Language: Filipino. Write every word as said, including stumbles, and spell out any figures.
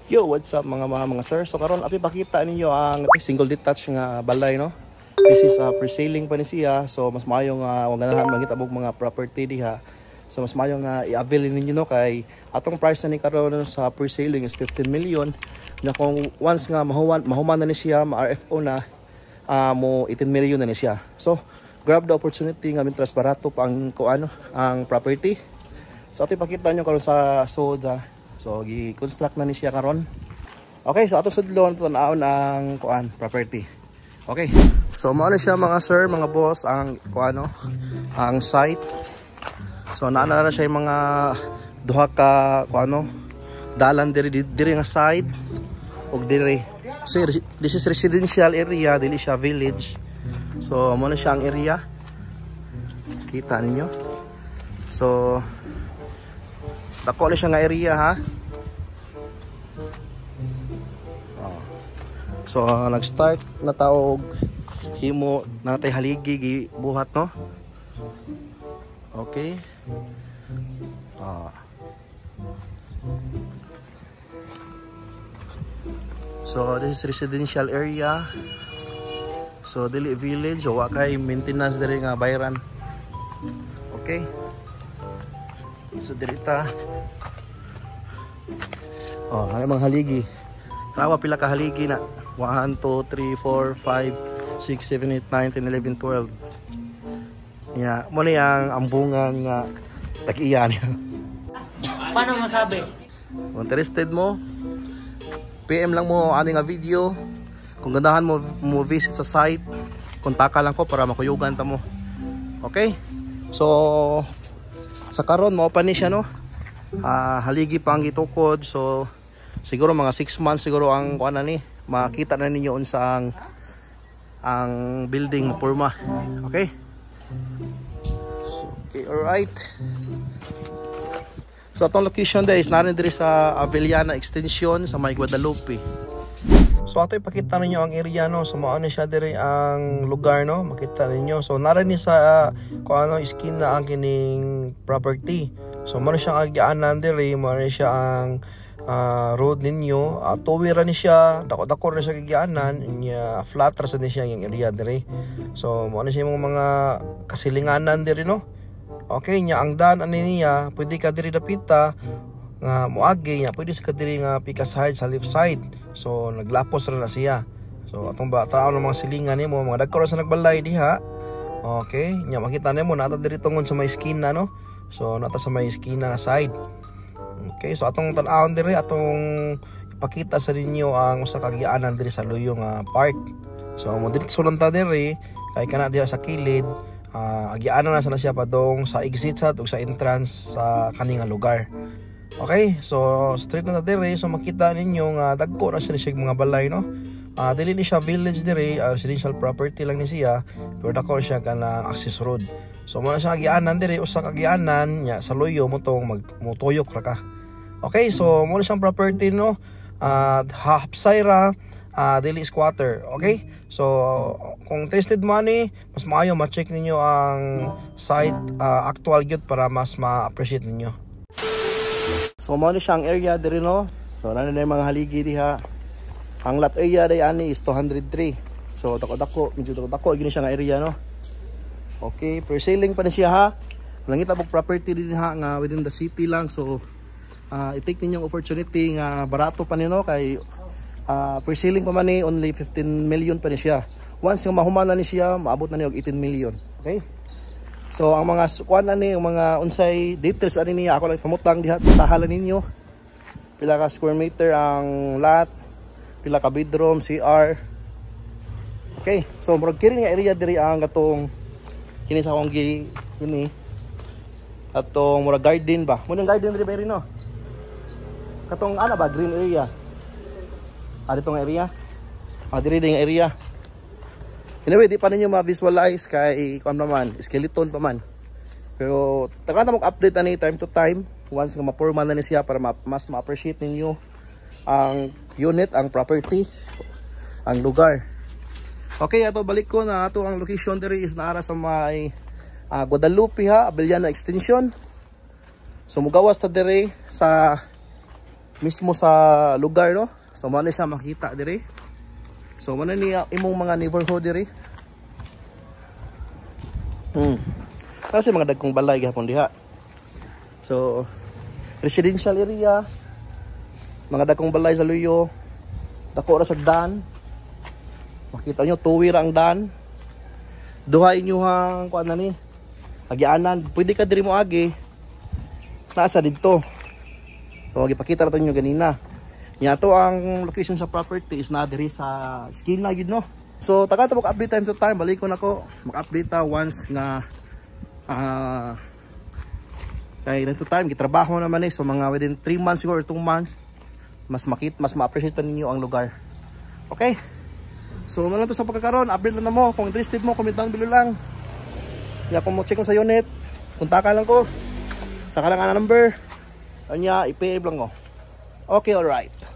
Yo, what's up mga mga mga sir? So karon api pakita ninyo ang single detached nga balay, no? This is uh, pre-selling pa ni siya. So mas maayo nga wag ganahan mangita og mga property diha. So mas maayo nga i-avail ninyo, no, kay atong price na ni karon sa pre-selling is fifteen million. Na kung once nga mahuman mahuman na ni siya, ma-R F O na, uh, mo eighteen million na ni siya. So grab the opportunity nga mintras barato pa ang kuano ang property. So ato ipakita nyo karon sa soda. So gi-construct na ni siya karon. Okay, so ato sudlon tan-awon ang kuan property. Okay. So mao na siya mga sir, mga boss, ang kuano ang site. So naa na siya yung mga duha ka kuano dalan diri diri nga side ug diri. So this is residential area, dili siya village. So mao na siya ang area. Kita ninyo. So dako na siya nga area, ha. Oh. So uh, nag-start na taog himo natay haligi gi buhat, no. Okay. Ah. So this is residential area. So dili village, o wa kay maintenance diri nga bayran. Okay. So dirita. Oh, ano mga haligi? Trawa pila ka haligi na? one, two, three, four, five, six, seven, eight, nine, ten, eleven, twelve. Yeah, mo na yang ambungan nga tag-iya niya. Paano masabi? Kung interested mo, P M lang mo ani nga video. Kung gandahan mo mo visit sa site, kontaka lang ko para makuyugan ta mo. Okay? So sa karon mao pa ni siya, no. Uh, haligi pa ang gitukod. So siguro mga six months siguro ang kuan na ni makita na ninyo unsa ang ang building porma. Okay? So, okay, all right. So atong location day is narin diri sa Avellana Extension sa May Guadalupe. So ato ipakita ninyo ang area, no. So mao ni siya diri ang lugar, no. Makita ninyo. So narin ni sa uh, kung ano skin na ang kining property. So mao siya ang agianan diri, mao ni siya ang uh, road ninyo. Uh, tuwira ni siya, dako-dako ni siya agianan, nya flat ra sa ni siya ang area diri. So mao ni siya yung mga kasilinganan diri, no. Okay, nya ang daan ani niya, pwede ka diri dapita nga moagi nya, pwede sa diri nga pika side sa left side. So naglapos ra na siya. So atong bata ang mga silingan nimo, mga dagko ra sa nagbalay diha. Okay, nya makita nimo nata diri tungod sa may esquina, no. So nata sa may esquina side. Okay, so atong tan-awon diri, atong ipakita sa ninyo ang usa ka agianan diri sa Luyong uh, Park. So mo diri sulon ta diri kay kana dira sa kilid. Uh, agianan na sana siya padong sa exit sa ug sa entrance sa kaning lugar. Okay, so straight na ta diri, so makita ninyo nga dagko ra siya mga balay, no. Uh, dili ni siya village diri, uh, residential property lang ni siya, pero dako siya kana access road. So mo na siya agianan diri, usa ka agianan nya sa Loyo mo tong magmutuyok ra ka. Okay, so mo na siyang property, no. Uh, hapsay ra, uh, dili squatter. Okay, so kung interested mo ani, mas maayo ma-check ninyo ang site uh, actual gyud para mas ma-appreciate ninyo. So mao ni siyang area diri, no. So nana na yung mga haligi diha. Ang lot area day ani is two hundred three. So dako-dako, medyo dako-dako gini siya nga area, no. Okay, per selling pa ni siya, ha. Langita bug property din ha nga within the city lang. So uh, i-take ninyong opportunity nga barato pa ni, no, kay uh, per selling pa man ni only fifteen million pa ni siya. Once nga mahuman na ni siya, maabot na ni og eighteen million. Okay? So ang mga kuan na ni, ang mga unsay details ani niya, ako lang pamutang diha sa halan ninyo. Pila ka square meter ang lot, pila ka bedroom, C R. Okay, so murag kini nga area diri ang katong kini sa akong gi kini atong murag garden ba. Mo nang garden diri ba rin, no. Katong ana ba green area. Ah, dito nga area. Ah, diri ding area. Anyway, di pa ninyo ma-visualize kay kung naman, skeleton pa man. Pero taka na mag-update ani time to time once nga ma-formal na ni siya para ma mas ma-appreciate ninyo ang unit, ang property, ang lugar. Okay, ato balik ko na ato ang location diri is naara sa may uh, Guadalupe, ha, Avellana Extension. So mugawas ta diri sa mismo sa lugar, no? So mo na siya makita diri. So mo na ni imong mga neighborhood diri. Hmm. Kasi mga dagkong balay gihapon diha. So residential area, mga dagkong balay sa luyo, dako ra sa dan. Makita nyo tuwi ra ang dan. Duha inyuhang kuan na ni agianan, pwede ka diri mo agi nasa dito. So gipakita ra ninyo ganina. Nya to ang location sa property is na diri sa esquina gid, no. So taga ta mag-update time to time, balik ko nako mag-update ta once nga ah uh, kay time to time gitrabaho naman eh. So mga within three months siguro or two months mas makit mas ma-appreciate ninyo ang lugar. Okay? So man lang to sa pagkakaroon, update lang na mo. Kung interested mo, comment down below lang. Ya kung mo check mo sa unit, kontakan lang ko. Saka lang ang number. Anya, i-pay lang ko. Okay, alright.